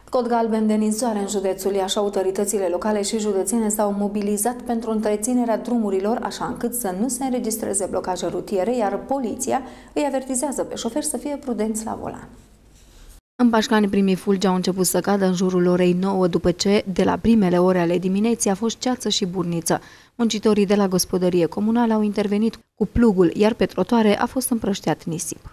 Cod galben de ninsoare în județul Iași, autoritățile locale și județene s-au mobilizat pentru întreținerea drumurilor, așa încât să nu se înregistreze blocaje rutiere, iar poliția îi avertizează pe șoferi să fie prudenți la volan. În Pașcani, primii fulgi au început să cadă în jurul orei 9, după ce, de la primele ore ale dimineții, a fost ceață și burniță. Muncitorii de la gospodărie comunală au intervenit cu plugul, iar pe trotuare a fost împrăștiat nisip.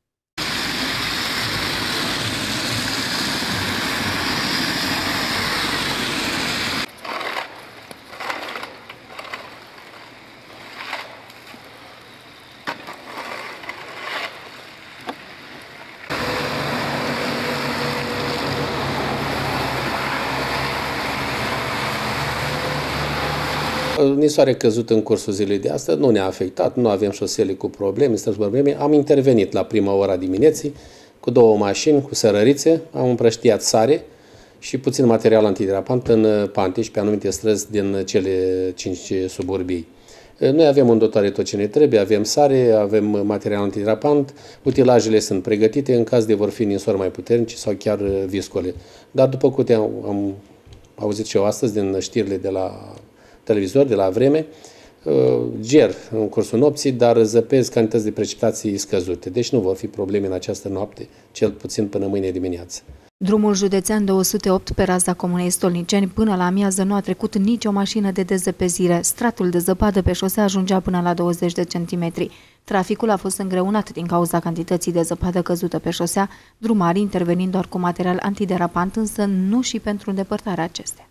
Nisoare căzută în cursul zilei de astăzi nu ne-a afectat, nu avem șosele cu probleme, Am intervenit la prima ora dimineții cu 2 mașini, cu sărărițe, am împrăștiat sare și puțin material antiderapant în pante și pe anumite străzi din cele 5 suburbii. Noi avem în dotare tot ce ne trebuie, avem sare, avem material antiderapant, utilajele sunt pregătite în caz de vor fi ninsori mai puternice sau chiar viscole. Dar după câte am auzit și eu astăzi din știrile de la televizor, de la Vreme, ger în cursul nopții, dar zăpezi cantități de precipitații scăzute. Deci nu vor fi probleme în această noapte, cel puțin până mâine dimineață. Drumul județean 208 pe raza comunei Stolniceni până la amiază nu a trecut nicio mașină de dezăpezire. Stratul de zăpadă pe șosea ajungea până la 20 de centimetri. Traficul a fost îngreunat din cauza cantității de zăpadă căzută pe șosea, drumarii intervenind doar cu material antiderapant, însă nu și pentru îndepărtarea acestea.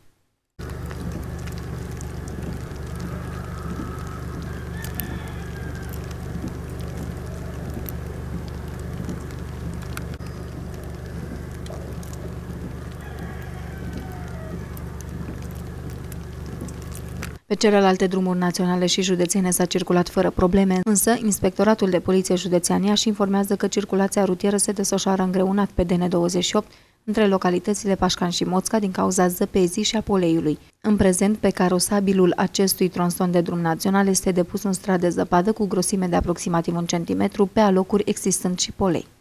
Pe celelalte drumuri naționale și județene s-a circulat fără probleme, însă Inspectoratul de Poliție Județean Iași informează că circulația rutieră se desfășoară îngreunat pe DN28 între localitățile Pașcani și Moțca din cauza zăpezii și a poleiului. În prezent, pe carosabilul acestui tronson de drum național este depus un strat de zăpadă cu grosime de aproximativ 1 cm, pe alocuri existând și polei.